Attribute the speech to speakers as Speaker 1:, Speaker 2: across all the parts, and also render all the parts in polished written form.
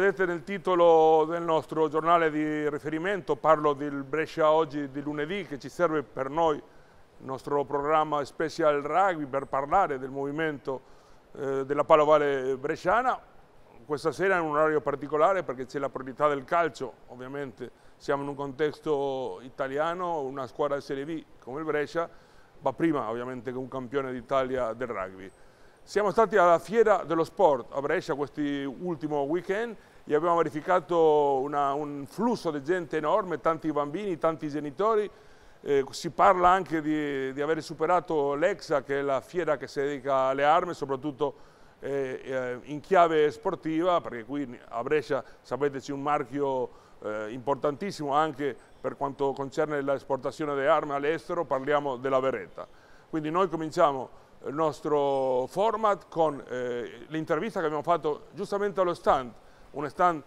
Speaker 1: vedete nel titolo del nostro giornale di riferimento, parlo del Brescia Oggi di lunedì, che ci serve per noi, il nostro programma Special Rugby, per parlare del movimento della pallavolo bresciana. Questa sera è un orario particolare perché c'è la priorità del calcio, ovviamente siamo in un contesto italiano, una squadra di Serie B come il Brescia va prima ovviamente che un campione d'Italia del rugby. Siamo stati alla Fiera dello Sport a Brescia quest'ultimo weekend e abbiamo verificato un flusso di gente enorme, tanti bambini, tanti genitori. Si parla anche di aver superato l'EXA, che è la fiera che si dedica alle armi, soprattutto in chiave sportiva, perché qui a Brescia, sapete, c'è un marchio importantissimo anche per quanto concerne l'esportazione di armi all'estero, parliamo della Beretta. Quindi noi cominciamo il nostro format con l'intervista che abbiamo fatto giustamente allo stand, un stand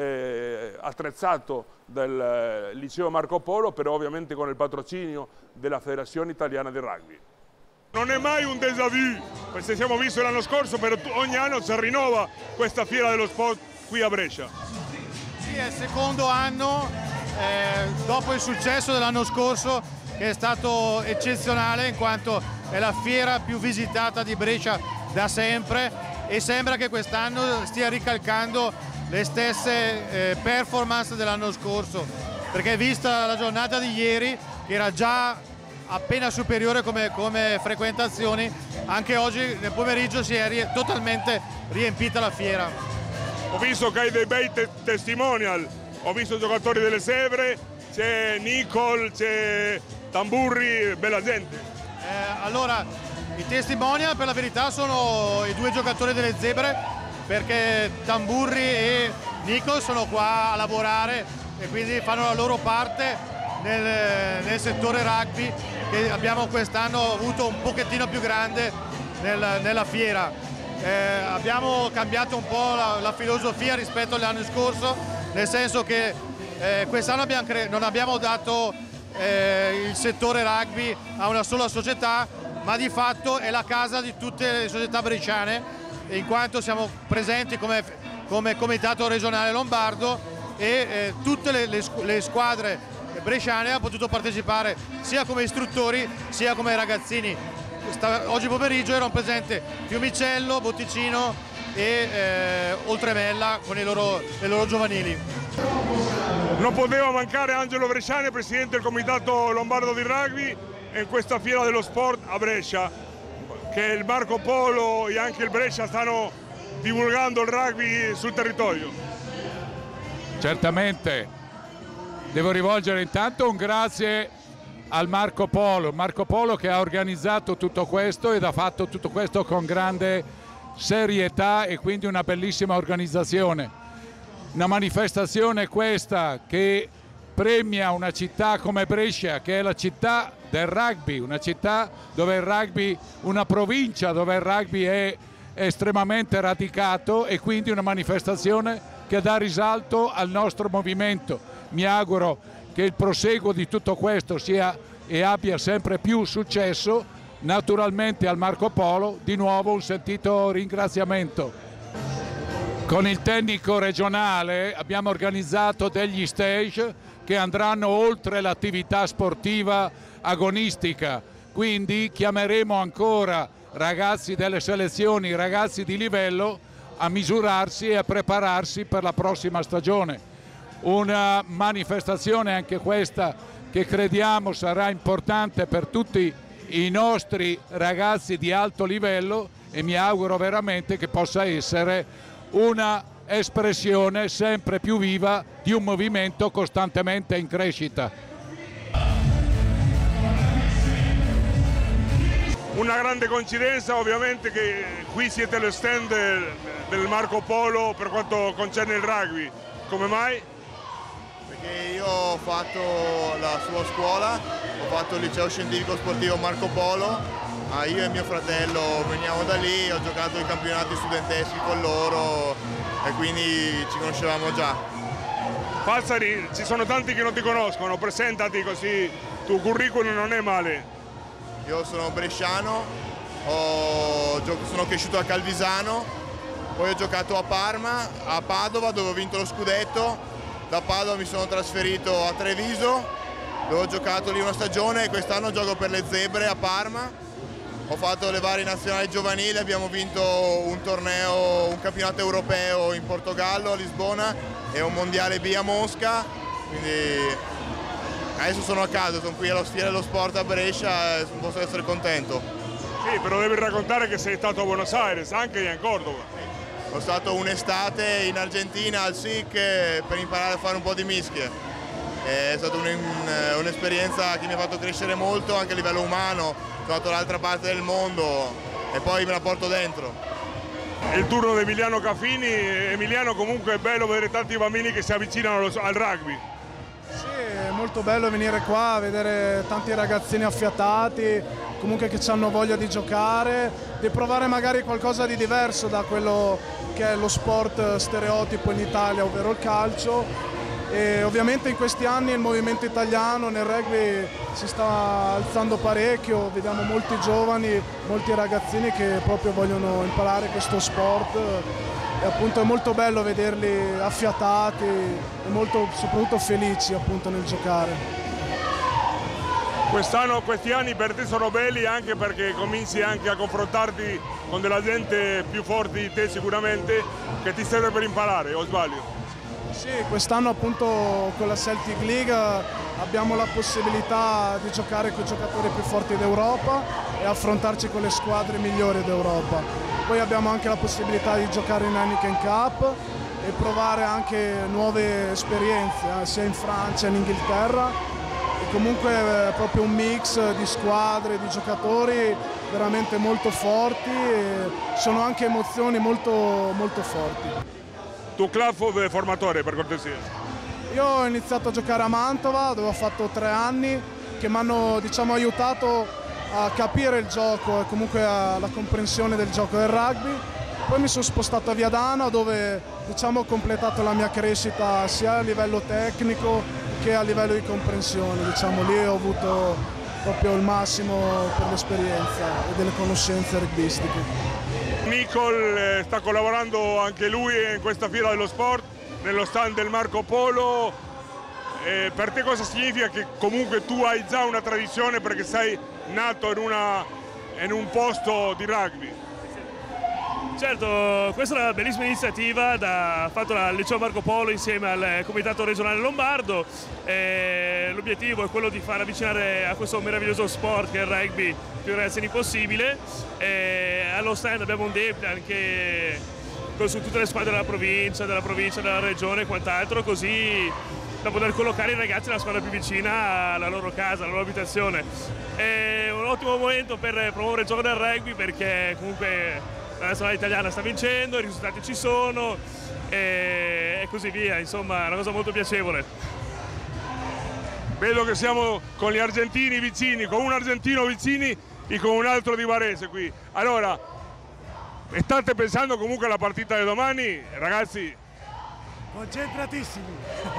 Speaker 1: attrezzato del liceo Marco Polo, però ovviamente con il patrocinio della Federazione Italiana di Rugby.
Speaker 2: Non è mai un déjà vu, perché siamo visti l'anno scorso, però ogni anno si rinnova questa Fiera dello Sport qui a Brescia.
Speaker 3: Sì, è il secondo anno, dopo il successo dell'anno scorso, che è stato eccezionale in quanto è la fiera più visitata di Brescia da sempre e sembra che quest'anno stia ricalcando le stesse performance dell'anno scorso, perché vista la giornata di ieri, che era già appena superiore come frequentazioni, anche oggi nel pomeriggio si è totalmente riempita la fiera.
Speaker 2: Ho visto che hai dei bei testimonial, ho visto giocatori delle Zebre, c'è Nicol, c'è Tamburri, bella gente.
Speaker 3: Allora, i testimonial per la verità sono i due giocatori delle Zebre, perché Tamburri e Nicol sono qua a lavorare e quindi fanno la loro parte nel settore rugby, che abbiamo quest'anno avuto un pochettino più grande nella fiera. Abbiamo cambiato un po' la filosofia rispetto all'anno scorso, nel senso che quest'anno non abbiamo dato il settore rugby a una sola società, ma di fatto è la casa di tutte le società bresciane, in quanto siamo presenti come comitato regionale lombardo e tutte le squadre bresciane hanno potuto partecipare sia come istruttori sia come ragazzini. Oggi pomeriggio erano presenti Fiumicello, Botticino e Oltremella con le loro giovanili.
Speaker 2: Non poteva mancare Angelo Bresciani, presidente del comitato lombardo di rugby, in questa Fiera dello Sport a Brescia, che il Marco Polo e anche il Brescia stanno divulgando il rugby sul territorio.
Speaker 4: Certamente, devo rivolgere intanto un grazie al Marco Polo che ha organizzato tutto questo ed ha fatto tutto questo con grande serietà e quindi una bellissima organizzazione. Una manifestazione questa che premia una città come Brescia, che è la città del rugby, una città dove il rugby, una provincia dove il rugby è estremamente radicato, e quindi una manifestazione che dà risalto al nostro movimento. Mi auguro che il proseguo di tutto questo sia e abbia sempre più successo. Naturalmente al Marco Polo di nuovo un sentito ringraziamento. Con il tecnico regionale abbiamo organizzato degli stage che andranno oltre l'attività sportiva agonistica, quindi chiameremo ancora ragazzi delle selezioni, ragazzi di livello a misurarsi e a prepararsi per la prossima stagione. Una manifestazione anche questa che crediamo sarà importante per tutti i nostri ragazzi di alto livello, e mi auguro veramente che possa essere una espressione sempre più viva di un movimento costantemente in crescita.
Speaker 2: Una grande coincidenza ovviamente che qui siete allo stand del Marco Polo per quanto concerne il rugby. Come mai?
Speaker 5: Perché io ho fatto la sua scuola, ho fatto il liceo scientifico sportivo Marco Polo. Io e mio fratello veniamo da lì, ho giocato i campionati studenteschi con loro e quindi ci conoscevamo già.
Speaker 2: Falsari, ci sono tanti che non ti conoscono, presentati così il tuo curriculum non è male.
Speaker 5: Io sono bresciano, sono cresciuto a Calvisano poi ho giocato a Parma, a Padova dove ho vinto lo scudetto, da Padova mi sono trasferito a Treviso dove ho giocato lì una stagione e quest'anno gioco per le Zebre a Parma. Ho fatto le varie nazionali giovanili, abbiamo vinto un torneo, un campionato europeo in Portogallo, a Lisbona e un mondiale B a Mosca, quindi adesso sono a casa, sono qui alla Fiera dello Sport a Brescia e posso essere contento.
Speaker 2: Sì, però devi raccontare che sei stato a Buenos Aires, anche in Cordova.
Speaker 5: Sono stato un'estate in Argentina al SIC per imparare a fare un po' di mischie. È stata un'esperienza che mi ha fatto crescere molto anche a livello umano. Sono andato dall'altra parte del mondo e poi me la porto dentro.
Speaker 2: È il turno di Emiliano Caffini. Emiliano, comunque è bello vedere tanti bambini che si avvicinano al rugby.
Speaker 6: Sì, è molto bello venire qua, vedere tanti ragazzini affiatati, comunque che hanno voglia di giocare, di provare magari qualcosa di diverso da quello che è lo sport stereotipo in Italia, ovvero il calcio. E ovviamente in questi anni il movimento italiano nel rugby si sta alzando parecchio, vediamo molti giovani, molti ragazzini che proprio vogliono imparare questo sport e appunto è molto bello vederli affiatati e molto, soprattutto felici appunto nel giocare.
Speaker 2: Questi anni per te sono belli anche perché cominci anche a confrontarti con della gente più forte di te sicuramente, che ti serve per imparare, o sbaglio?
Speaker 6: Sì, quest'anno appunto con la Celtic League abbiamo la possibilità di giocare con i giocatori più forti d'Europa e affrontarci con le squadre migliori d'Europa. Poi abbiamo anche la possibilità di giocare in Heineken Cup e provare anche nuove esperienze, sia in Francia che in Inghilterra. E comunque è proprio un mix di squadre, di giocatori veramente molto forti e sono anche emozioni molto, molto forti.
Speaker 2: Tu club formatore, per cortesia.
Speaker 6: Io ho iniziato a giocare a Mantova dove ho fatto 3 anni che mi hanno aiutato a capire il gioco e comunque la comprensione del gioco del rugby. Poi mi sono spostato a Viadana dove ho completato la mia crescita sia a livello tecnico che a livello di comprensione. Lì ho avuto proprio il massimo per l'esperienza e delle conoscenze rugbistiche.
Speaker 2: Nicol sta collaborando anche lui in questa fiera dello sport, nello stand del Marco Polo. Per te cosa significa che comunque tu hai già una tradizione perché sei nato in un posto di rugby?
Speaker 7: Certo, questa è una bellissima iniziativa fatta dal Liceo Marco Polo insieme al Comitato Regionale Lombardo. L'obiettivo è quello di far avvicinare a questo meraviglioso sport che è il rugby più ragazzini possibile. Allo stand abbiamo un debito anche su tutte le squadre della provincia, della regione e quant'altro, così da poter collocare i ragazzi nella squadra più vicina alla loro casa, alla loro abitazione. È un ottimo momento per promuovere il gioco del rugby perché comunque la nazionale italiana sta vincendo, i risultati ci sono e così via, insomma è una cosa molto piacevole.
Speaker 2: Vedo che siamo con gli argentini vicini, con un argentino vicini e con un altro di Varese qui. Allora, state pensando comunque alla partita di domani, ragazzi?
Speaker 8: Concentratissimi.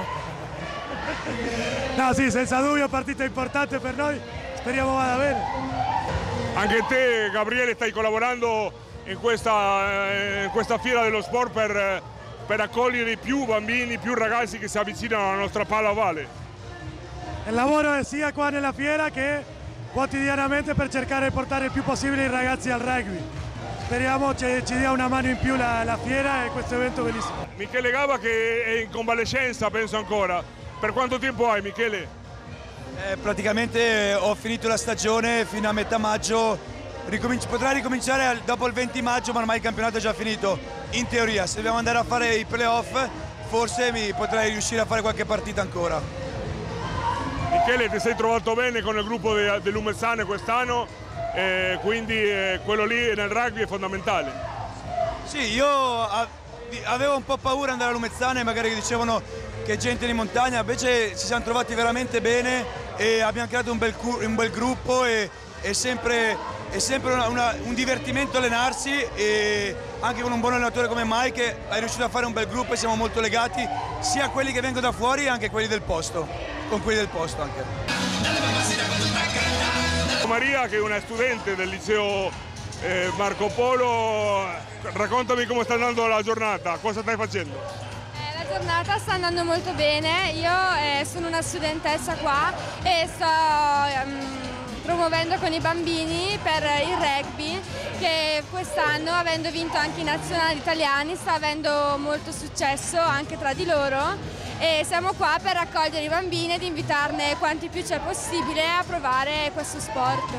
Speaker 8: No, sì, senza dubbio partita importante per noi, speriamo vada bene.
Speaker 2: Anche te, Gabriele, stai collaborando in questa fiera dello sport per accogliere più bambini, più ragazzi che si avvicinano alla nostra palla ovale.
Speaker 8: Il lavoro è sia qua nella fiera che quotidianamente per cercare di portare il più possibile i ragazzi al rugby. Speriamo ci dia una mano in più la fiera e questo evento bellissimo.
Speaker 2: Michele Gava che è in convalescenza, penso ancora. Per quanto tempo hai, Michele?
Speaker 9: Praticamente ho finito la stagione fino a metà maggio. Potrà ricominciare dopo il 20 maggio, ma ormai il campionato è già finito. In teoria, se dobbiamo andare a fare i playoff, forse potrei riuscire a fare qualche partita ancora.
Speaker 2: Michele, ti sei trovato bene con il gruppo dell'Umezzane quest'anno, quindi quello lì nel rugby è fondamentale.
Speaker 9: Sì, io avevo un po' paura di andare all'Umezzane, magari dicevano che è gente di montagna, invece ci siamo trovati veramente bene e abbiamo creato un bel gruppo e è sempre un divertimento allenarsi e anche con un buon allenatore come Mike è riuscito a fare un bel gruppo e siamo molto legati sia quelli che vengono da fuori che anche quelli del posto, con quelli del posto anche.
Speaker 2: Maria che è una studente del liceo Marco Polo, raccontami come sta andando la giornata, cosa stai facendo?
Speaker 10: La giornata sta andando molto bene, io sono una studentessa qua e sto promuovendo con i bambini per il rugby, che quest'anno, avendo vinto anche i nazionali italiani, sta avendo molto successo anche tra di loro, e siamo qua per raccogliere i bambini ed invitarne quanti più c'è possibile a provare questo sport.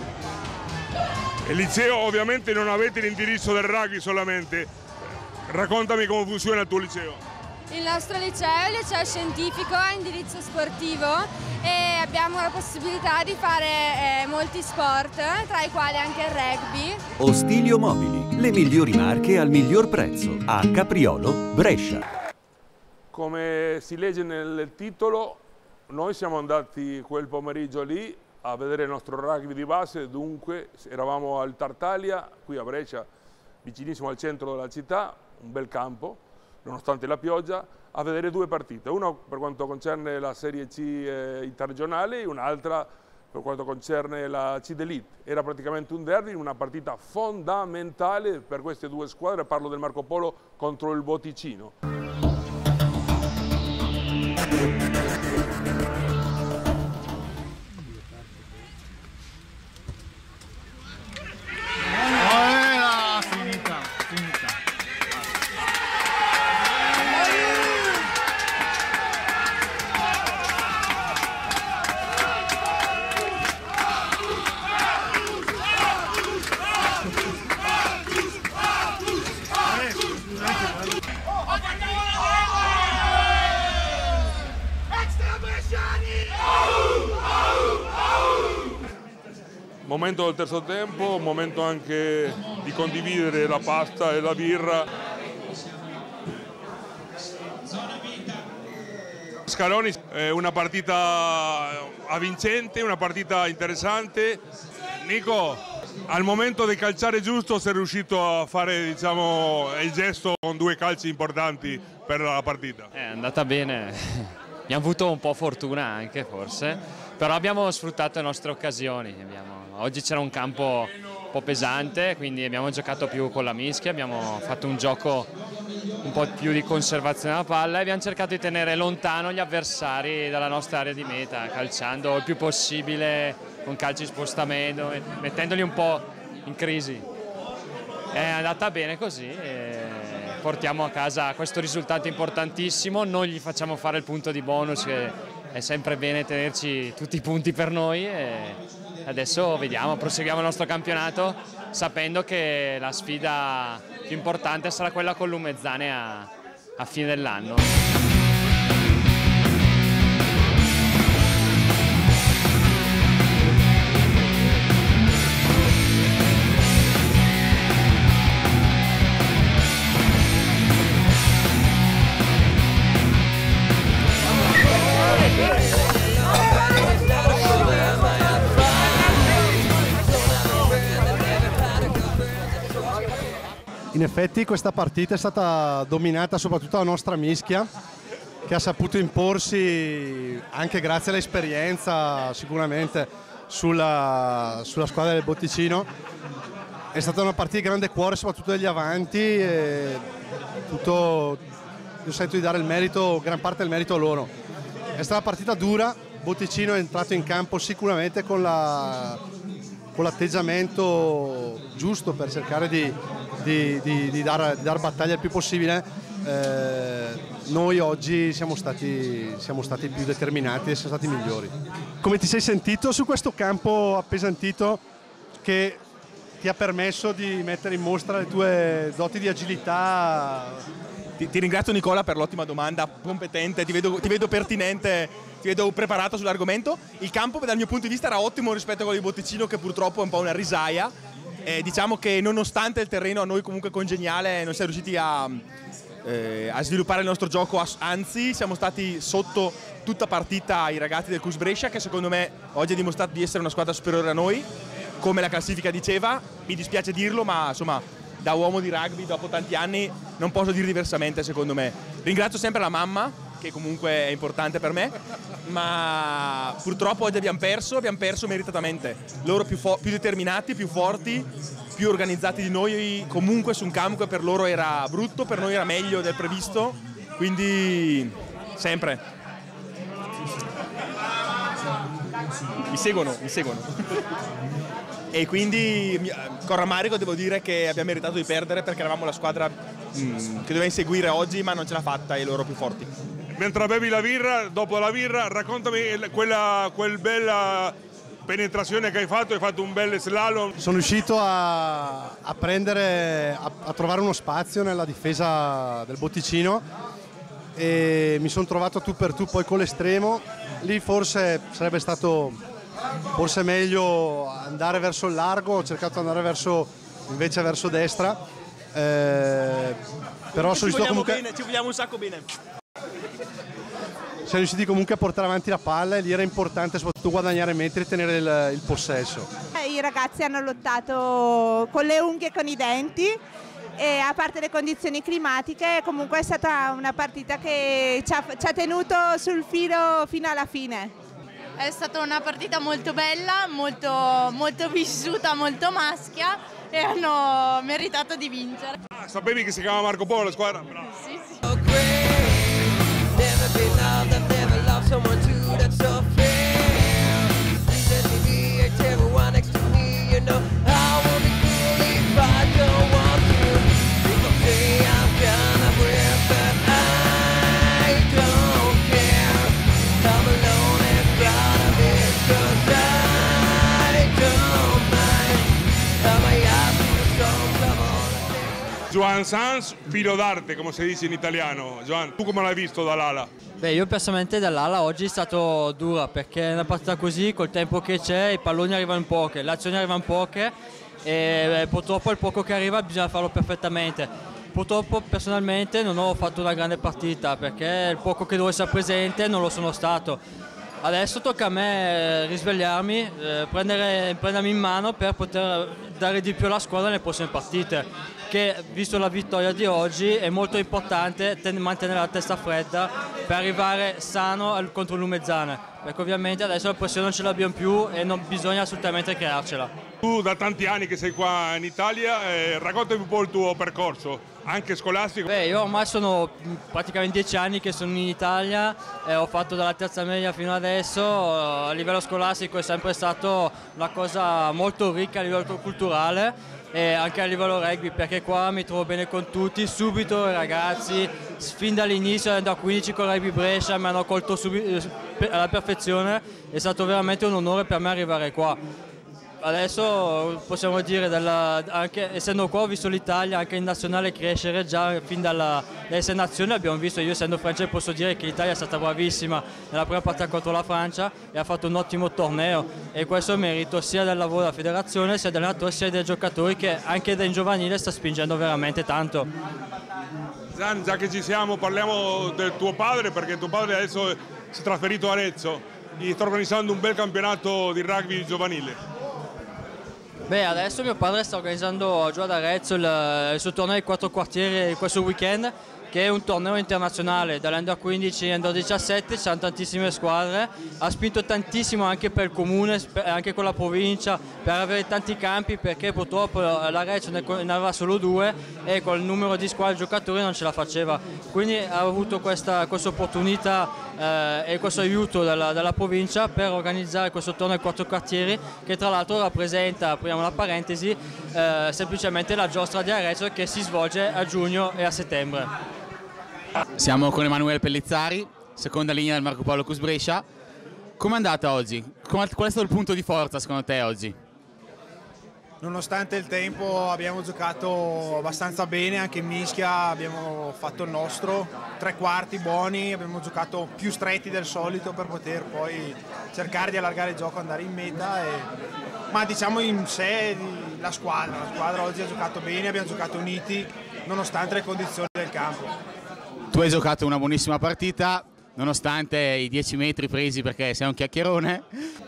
Speaker 2: Il liceo ovviamente non avete l'indirizzo del rugby solamente, raccontami come funziona il tuo liceo.
Speaker 10: Il nostro liceo è il liceo scientifico a indirizzo sportivo e abbiamo la possibilità di fare molti sport, tra i quali anche il rugby.
Speaker 11: Ostilio Mobili, le migliori marche al miglior prezzo, a Capriolo, Brescia.
Speaker 1: Come si legge nel titolo, noi siamo andati quel pomeriggio lì a vedere il nostro rugby di base, dunque eravamo al Tartaglia, qui a Brescia, vicinissimo al centro della città, un bel campo, nonostante la pioggia, a vedere due partite, una per quanto concerne la Serie C interregionale e un'altra per quanto concerne la C d'Elite. Era praticamente un derby, una partita fondamentale per queste due squadre, parlo del Marco Polo contro il Botticino. Momento del terzo tempo, momento anche di condividere la pasta e la birra. Scaloni, una partita avvincente, una partita interessante. Nico, al momento di calciare giusto sei riuscito a fare, diciamo, il gesto con due calci importanti per la partita.
Speaker 12: È andata bene, abbiamo avuto un po' fortuna anche forse, però abbiamo sfruttato le nostre occasioni. Oggi c'era un campo un po' pesante, quindi abbiamo giocato più con la mischia, abbiamo fatto un gioco un po' più di conservazione della palla e abbiamo cercato di tenere lontano gli avversari dalla nostra area di meta, calciando il più possibile con calci di spostamento, mettendoli un po' in crisi. È andata bene così e portiamo a casa questo risultato importantissimo, non gli facciamo fare il punto di bonus, che è sempre bene tenerci tutti i punti per noi. Adesso vediamo, proseguiamo il nostro campionato sapendo che la sfida più importante sarà quella con l'Umezzane a fine dell'anno.
Speaker 13: In effetti questa partita è stata dominata soprattutto dalla nostra mischia, che ha saputo imporsi anche grazie all'esperienza sicuramente sulla squadra del Botticino. È stata una partita di grande cuore soprattutto degli avanti e io sento di dare il merito, gran parte del merito a loro. È stata una partita dura, Botticino è entrato in campo sicuramente con l'atteggiamento giusto per cercare di dar battaglia il più possibile. Noi oggi siamo stati più determinati e siamo stati migliori.
Speaker 6: Come ti sei sentito su questo campo appesantito che ti ha permesso di mettere in mostra le tue doti di agilità?
Speaker 14: Ti ringrazio Nicola per l'ottima domanda, competente, ti vedo pertinente, ti vedo preparato sull'argomento. Il campo dal mio punto di vista era ottimo rispetto a quello di Botticino, che purtroppo è un po' una risaia. Diciamo che nonostante il terreno a noi comunque congeniale non siamo riusciti a sviluppare il nostro gioco, anzi siamo stati sotto tutta partita ai ragazzi del CUS Brescia, che secondo me oggi ha dimostrato di essere una squadra superiore a noi, come la classifica diceva. Mi dispiace dirlo, ma insomma da uomo di rugby dopo tanti anni non posso dire diversamente, secondo me. Ringrazio sempre la mamma che comunque è importante per me, ma purtroppo oggi abbiamo perso meritatamente. Loro più determinati, più forti, più organizzati di noi comunque su un campo che per loro era brutto, per noi era meglio del previsto, quindi sempre. Mi seguono. E quindi con rammarico devo dire che abbiamo meritato di perdere perché eravamo la squadra che doveva inseguire oggi, ma non ce l'ha fatta e loro più forti.
Speaker 2: Mentre bevi la birra, dopo la birra, raccontami quel bella penetrazione che hai fatto un bel slalom.
Speaker 13: Sono riuscito a trovare uno spazio nella difesa del Botticino e mi sono trovato tu per tu poi con l'estremo. Lì forse sarebbe stato meglio andare verso il largo, ho cercato di andare invece verso destra, però sono riuscito comunque...
Speaker 14: Ci vogliamo un sacco bene.
Speaker 13: Siamo riusciti comunque a portare avanti la palla e lì era importante soprattutto guadagnare metri e tenere il possesso.
Speaker 15: I ragazzi hanno lottato con le unghie e con i denti e a parte le condizioni climatiche comunque è stata una partita che ci ha tenuto sul filo fino alla fine.
Speaker 16: È stata una partita molto bella, molto vissuta, molto maschia e hanno meritato di vincere.
Speaker 2: Sapevi che si chiama Marco Polo la squadra? Bravo.
Speaker 16: Sì, sì.
Speaker 2: Joan Sanz, filo d'arte, come si dice in italiano. Joan, tu come l'hai visto dall'ala?
Speaker 17: Beh, io personalmente dall'ala oggi è stato dura perché è una partita così, col tempo che c'è, i palloni arrivano poche, le azioni arrivano poche e purtroppo il poco che arriva bisogna farlo perfettamente. Purtroppo personalmente non ho fatto una grande partita perché il poco che dovevo essere presente non lo sono stato. Adesso tocca a me risvegliarmi, prendermi in mano per poter dare di più alla squadra nelle prossime partite, che visto la vittoria di oggi è molto importante mantenere la testa fredda per arrivare sano contro il Lumezzane, perché ovviamente adesso la pressione non ce l'abbiamo più e non bisogna assolutamente crearcela.
Speaker 2: Tu da tanti anni che sei qua in Italia, raccontami un po' il tuo percorso, anche scolastico.
Speaker 17: Beh, io ormai sono praticamente 10 anni che sono in Italia, ho fatto dalla terza media fino adesso, a livello scolastico è sempre stato una cosa molto ricca a livello culturale e anche a livello rugby, perché qua mi trovo bene con tutti, subito i ragazzi, fin dall'inizio da 15 con Rugby Brescia mi hanno accolto alla perfezione, è stato veramente un onore per me arrivare qua. Adesso possiamo dire, anche essendo qua ho visto l'Italia anche in nazionale crescere già fin dall'essere nazione, abbiamo visto, io essendo francese posso dire che l'Italia è stata bravissima nella prima partita contro la Francia e ha fatto un ottimo torneo e questo è merito sia del lavoro della federazione, sia dell'allenatore, sia dei giocatori che anche in giovanile sta spingendo veramente tanto.
Speaker 2: Zan, già che ci siamo parliamo del tuo padre, perché tuo padre adesso si è trasferito a Arezzo e sta organizzando un bel campionato di rugby giovanile.
Speaker 17: Beh, adesso mio padre sta organizzando giù ad Arezzo il suo torneo ai 4 quartieri questo weekend, che è un torneo internazionale dall'Under 15 all'Under 17, ci sono tantissime squadre, ha spinto tantissimo anche per il comune, anche con la provincia, per avere tanti campi perché purtroppo l'Arezzo ne aveva solo 2 e col numero di squadre giocatori non ce la faceva, quindi ha avuto questa opportunità e questo aiuto dalla provincia per organizzare questo torneo ai 4 quartieri che tra l'altro rappresenta, apriamo la parentesi, semplicemente la giostra di Arezzo che si svolge a giugno e a settembre.
Speaker 18: Siamo con Emanuele Pellizzari, seconda linea del Marco Polo Cus Brescia. Com'è andata oggi? Qual è stato il punto di forza secondo te oggi?
Speaker 19: Nonostante il tempo abbiamo giocato abbastanza bene, anche in mischia abbiamo fatto il nostro, 3 quarti buoni, abbiamo giocato più stretti del solito per poter poi cercare di allargare il gioco, andare in meta, ma diciamo in sé la squadra oggi ha giocato bene, abbiamo giocato uniti nonostante le condizioni del campo.
Speaker 18: Tu hai giocato una buonissima partita, nonostante i 10 metri presi perché sei un chiacchierone.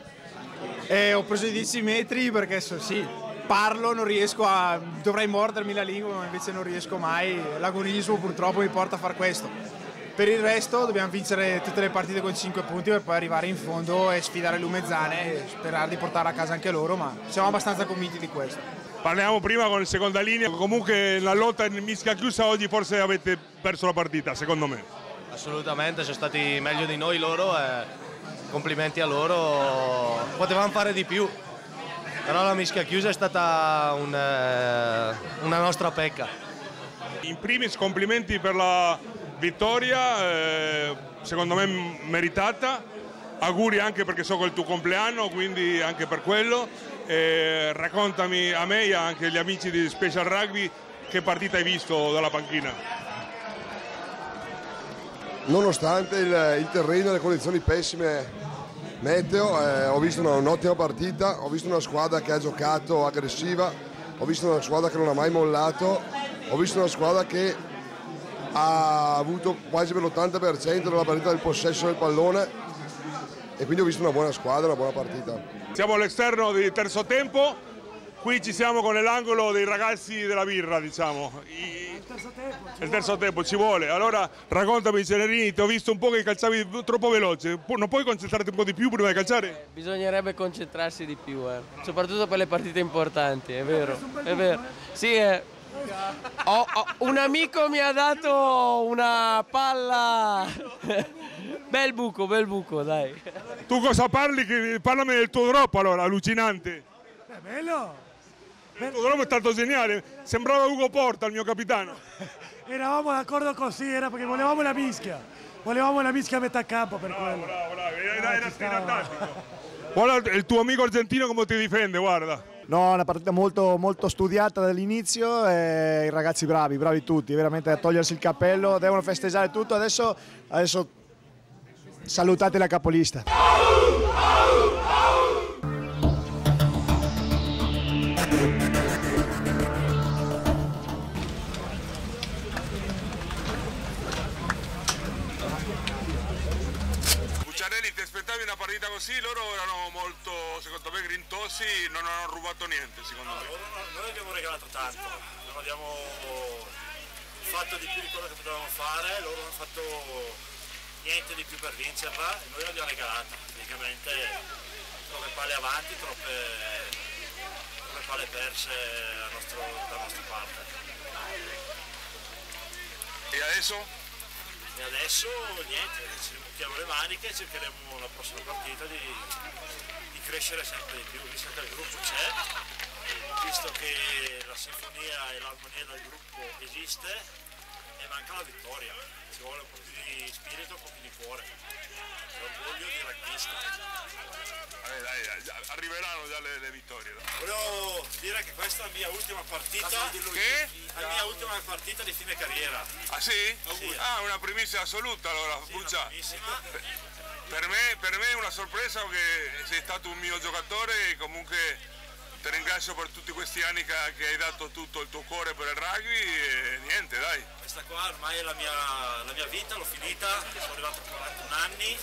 Speaker 19: Ho preso i 10 metri perché sì, parlo, non riesco dovrei mordermi la lingua, ma invece non riesco mai, l'agonismo purtroppo mi porta a far questo. Per il resto dobbiamo vincere tutte le partite con 5 punti per poi arrivare in fondo e sfidare Lumezzane e sperare di portare a casa anche loro, ma siamo abbastanza convinti di questo.
Speaker 2: Parliamo prima con il seconda linea, comunque la lotta in mischia chiusa oggi forse avete perso la partita, secondo me.
Speaker 20: Assolutamente, sono stati meglio di noi loro e complimenti a loro, potevamo fare di più, però la mischia chiusa è stata una nostra pecca.
Speaker 2: In primis complimenti per la vittoria, secondo me meritata, auguri anche perché so che è il tuo compleanno, quindi anche per quello. Raccontami a me e anche agli amici di Special Rugby che partita hai visto dalla panchina.
Speaker 21: Nonostante il terreno e le condizioni pessime meteo, ho visto un'ottima partita, ho visto una squadra che ha giocato aggressiva, ho visto una squadra che non ha mai mollato, ho visto una squadra che ha avuto quasi per l'80% della partita del possesso del pallone e quindi ho visto una buona squadra, una buona partita.
Speaker 2: Siamo all'esterno del terzo tempo, qui ci siamo con l'angolo dei ragazzi della birra, diciamo. Il terzo tempo ci vuole. Allora raccontami Cenerini, ti ho visto un po' che calciavi troppo veloce, non puoi concentrarti un po' di più prima di calciare?
Speaker 22: Bisognerebbe concentrarsi di più, soprattutto per le partite importanti, è vero, è vero. Sì, un amico mi ha dato una palla, bel buco, dai.
Speaker 2: Tu cosa parli? Parlami del tuo drop allora, allucinante.
Speaker 8: È bello.
Speaker 2: Il tuo drop è stato geniale, sembrava Ugo Porta il mio capitano.
Speaker 8: Eravamo d'accordo così, era perché volevamo la mischia a metà campo per quello.
Speaker 2: Bravo, era tattico. Guarda il tuo amico argentino come ti difende, guarda.
Speaker 23: No, una partita molto, molto studiata dall'inizio e i ragazzi bravi tutti, veramente a togliersi il cappello, devono festeggiare tutto, adesso salutate la capolista.
Speaker 2: Bucciarelli, ti aspettavi una partita così? Loro erano molto, secondo me, grintosi, non hanno rubato niente, secondo me.
Speaker 24: Noi abbiamo regalato tanto, non abbiamo fatto di più di quello che potevamo fare, loro hanno fatto niente di più per vincerla e noi l'abbiamo regalata, praticamente troppe palle avanti, troppe palle perse da nostra parte.
Speaker 2: E adesso?
Speaker 24: E adesso niente, ci buttiamo le maniche e cercheremo la prossima partita di crescere sempre di più, visto che il gruppo c'è, visto che la sinfonia e l'armonia del gruppo esiste e manca la vittoria, ci vuole un po' più di spirito, un po' più di cuore, l'orgoglio di rugbista.
Speaker 2: Dai, arriveranno già le vittorie.
Speaker 24: Volevo dire che questa è la mia ultima partita.
Speaker 2: Che?
Speaker 24: La mia ultima partita di fine carriera.
Speaker 2: Ah sì? Sì. Ah, una primissima assoluta allora, sì, Buccia. Per me è una sorpresa che sei stato un mio giocatore e comunque ti ringrazio per tutti questi anni che hai dato tutto il tuo cuore per il rugby e niente, dai.
Speaker 24: Questa qua ormai è la mia vita, l'ho finita, sono arrivato a 41 anni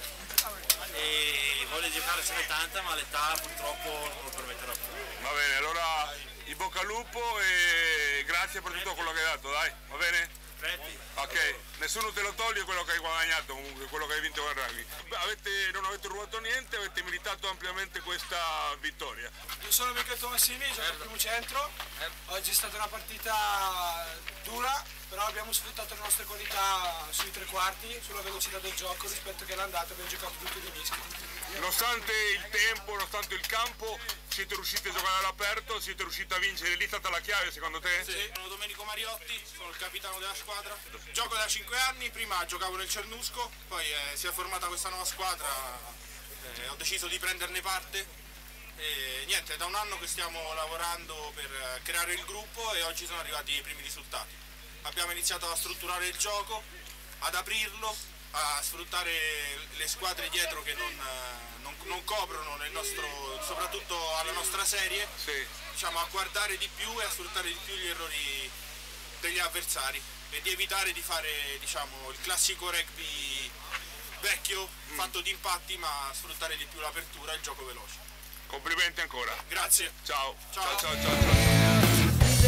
Speaker 24: e voglio giocarsene tanta, ma l'età purtroppo non lo permetterà più.
Speaker 2: Va bene, allora in bocca al lupo e grazie per tutto quello che hai dato, dai, va bene? Ok, nessuno te lo toglie quello che hai guadagnato comunque, quello che hai vinto con il rugby. Non avete rubato niente, avete meritato ampiamente questa vittoria.
Speaker 25: Io sono Michele Tomassini, gioco al primo centro. Oggi è stata una partita dura, però abbiamo sfruttato le nostre qualità sui tre quarti, sulla velocità del gioco rispetto che all'andata abbiamo giocato tutti di mischia.
Speaker 2: Nonostante il tempo, nonostante il campo, siete riusciti a giocare all'aperto, siete riusciti a vincere, lì è stata la chiave secondo te?
Speaker 25: Sì, sono Domenico Mariotti, sono il capitano della squadra. Gioco da 5 anni, prima giocavo nel Cernusco, poi si è formata questa nuova squadra, ho deciso di prenderne parte. E niente, è da un anno che stiamo lavorando per creare il gruppo e oggi sono arrivati i primi risultati. Abbiamo iniziato a strutturare il gioco, ad aprirlo, a sfruttare le squadre dietro che non coprono soprattutto alla nostra serie, diciamo, a guardare di più e a sfruttare di più gli errori degli avversari e di evitare di fare, diciamo, il classico rugby vecchio fatto di impatti, ma sfruttare di più l'apertura e il gioco veloce.
Speaker 2: Complimenti ancora.
Speaker 25: Grazie.
Speaker 2: Ciao.
Speaker 25: Ciao.
Speaker 2: Ciao, ciao,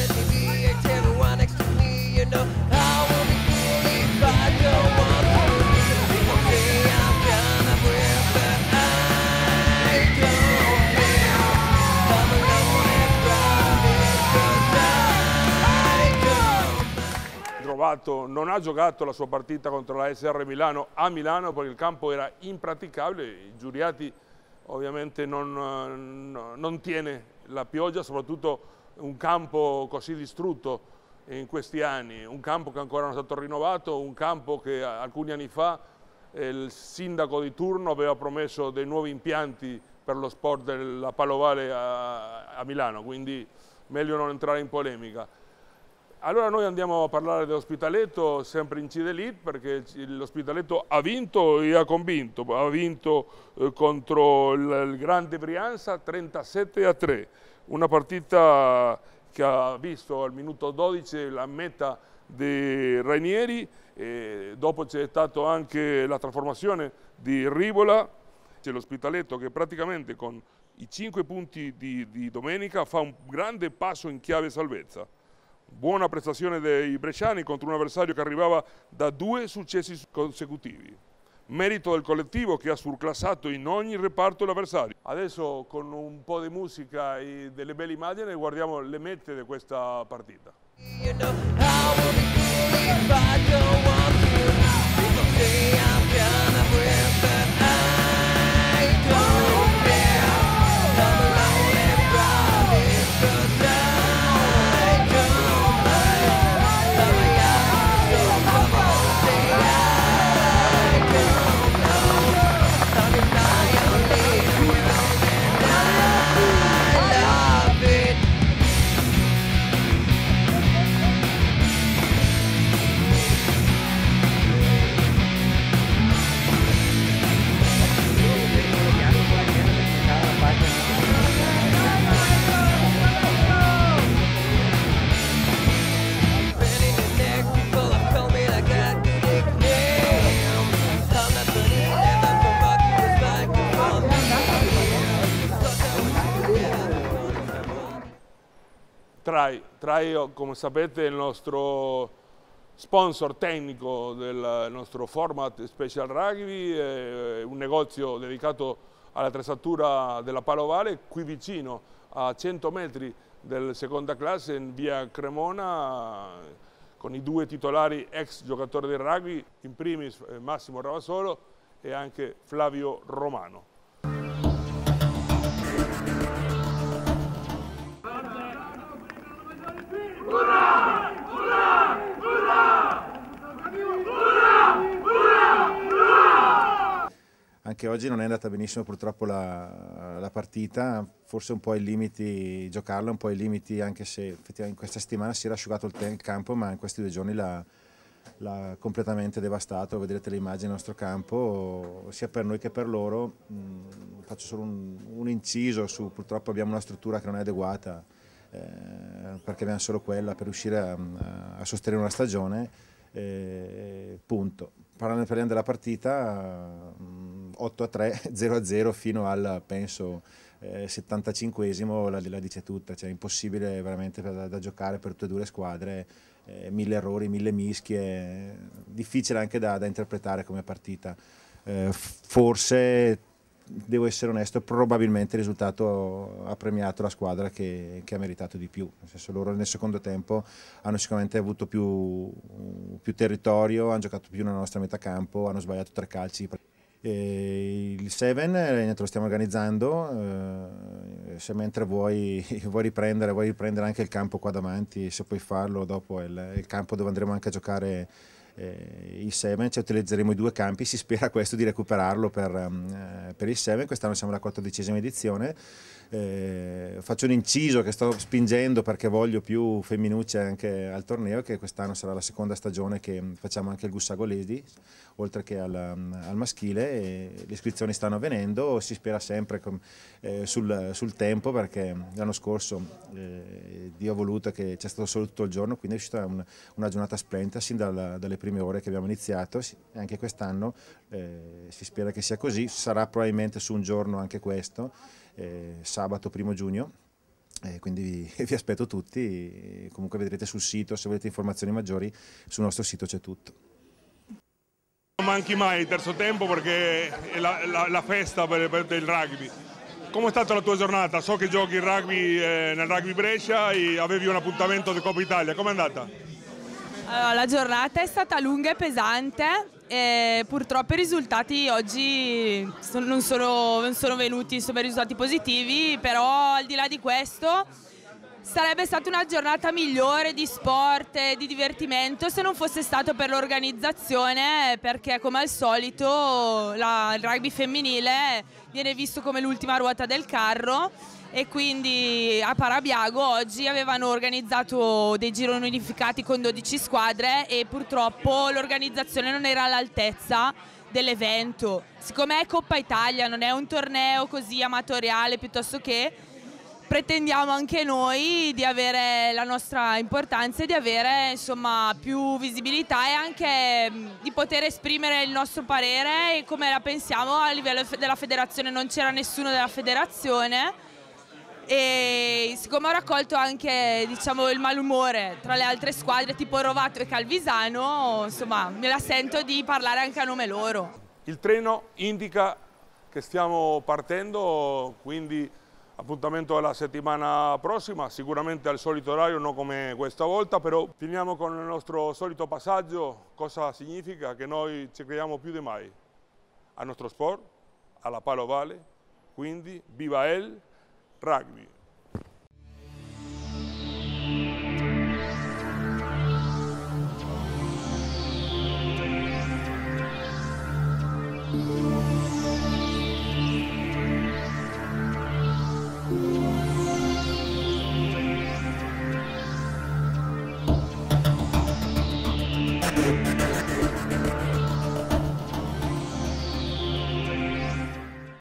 Speaker 2: ciao.
Speaker 26: Everyone next to me, you know I will be cool if I don't want to.
Speaker 1: non ha giocato la sua partita contro la SR Milano a Milano perché il campo era impraticabile, i giuriati ovviamente non tiene la pioggia, soprattutto un campo così distrutto in questi anni, un campo che ancora non è stato rinnovato, un campo che alcuni anni fa il sindaco di turno aveva promesso dei nuovi impianti per lo sport della Palovale a Milano, quindi meglio non entrare in polemica. Allora noi andiamo a parlare dell'Ospitaletto, sempre in CID Elite, perché l'Ospitaletto ha vinto e ha convinto, ha vinto contro il Grande Brianza 37-3, una partita che ha visto al minuto 12 la meta di Rainieri, e dopo c'è stata anche la trasformazione di Rivola. C'è l'Ospitaletto che praticamente con i 5 punti di domenica fa un grande passo in chiave salvezza. Buona prestazione dei bresciani contro un avversario che arrivava da 2 successi consecutivi. Merito del collettivo che ha surclassato in ogni reparto l'avversario. Adesso con un po' di musica e delle belle immagini guardiamo le mete di questa partita. Trai, come sapete, è il nostro sponsor tecnico del nostro format Special Rugby, è un negozio dedicato all'attrezzatura della Palovale, qui vicino a 100 metri del seconda classe in via Cremona, con i 2 titolari ex giocatori del rugby, in primis Massimo Ravasolo e anche Flavio Romano.
Speaker 3: Urrà! Urrà! Urrà! Urrà! Urrà!
Speaker 4: Anche oggi non è andata benissimo purtroppo la partita, forse un po' ai limiti giocarla, un po' ai limiti anche se effettivamente in questa settimana si era asciugato il campo, ma in questi 2 giorni l'ha completamente devastato. Vedrete le immagini del nostro campo, sia per noi che per loro. Faccio solo un inciso su, purtroppo abbiamo una struttura che non è adeguata, perché abbiamo solo quella per riuscire a sostenere una stagione, punto. Parliamo della partita, 8-3, 0-0 fino al, penso, 75esimo, la dice tutta, cioè impossibile veramente da giocare per tutte e 2 le squadre, 1000 errori, 1000 mischie, difficile anche da interpretare come partita. Forse, devo essere onesto, probabilmente il risultato ha premiato la squadra che ha meritato di più, nel senso loro nel secondo tempo hanno sicuramente avuto più territorio, hanno giocato più nella nostra metà campo, hanno sbagliato 3 calci. Il Seven lo stiamo organizzando, se mentre vuoi riprendere anche il campo qua davanti, se puoi farlo, dopo il campo dove andremo anche a giocare i Seven, cioè utilizzeremo i 2 campi, si spera questo di recuperarlo per il Seven. Quest'anno siamo alla 14ª edizione. Faccio un inciso che sto spingendo perché voglio più femminucce anche al torneo, che quest'anno sarà la seconda stagione che facciamo anche il Gussago Ladies, oltre che al maschile, e le iscrizioni stanno avvenendo, si spera sempre sul tempo, perché l'anno scorso Dio ha voluto che c'è stato solo tutto il giorno, quindi è uscita una giornata splendida sin dalle prime ore che abbiamo iniziato, e anche quest'anno si spera che sia così. Sarà probabilmente su un giorno anche questo, sabato 1° giugno, quindi vi aspetto tutti. Comunque vedrete sul sito, se volete informazioni maggiori, sul nostro sito c'è tutto.
Speaker 2: Non manchi mai il terzo tempo perché è la festa del rugby. Come è stata la tua giornata? So che giochi il rugby nel Rugby Brescia e avevi un appuntamento di Coppa Italia, com'è andata?
Speaker 5: Allora, la giornata è stata lunga e pesante e purtroppo i risultati oggi non sono venuti, insomma, risultati positivi, però al di là di questo sarebbe stata una giornata migliore di sport e di divertimento se non fosse stato per l'organizzazione, perché come al solito il rugby femminile viene visto come l'ultima ruota del carro e quindi a Parabiago oggi avevano organizzato dei gironi unificati con 12 squadre e purtroppo l'organizzazione non era all'altezza dell'evento. Siccome è Coppa Italia, non è un torneo così amatoriale, piuttosto che pretendiamo anche noi di avere la nostra importanza e di avere, insomma, più visibilità e anche di poter esprimere il nostro parere e come la pensiamo a livello della federazione. Non c'era nessuno della federazione e siccome ho raccolto anche, diciamo, il malumore tra le altre squadre tipo Rovato e Calvisano, insomma, me la sento di parlare anche a nome loro.
Speaker 1: Il treno indica che stiamo partendo, quindi appuntamento alla settimana prossima, sicuramente al solito orario, non come questa volta, però finiamo con il nostro solito passaggio. Cosa significa? Che noi ci crediamo più di mai al nostro sport, alla Palo Vale, quindi viva il rugby!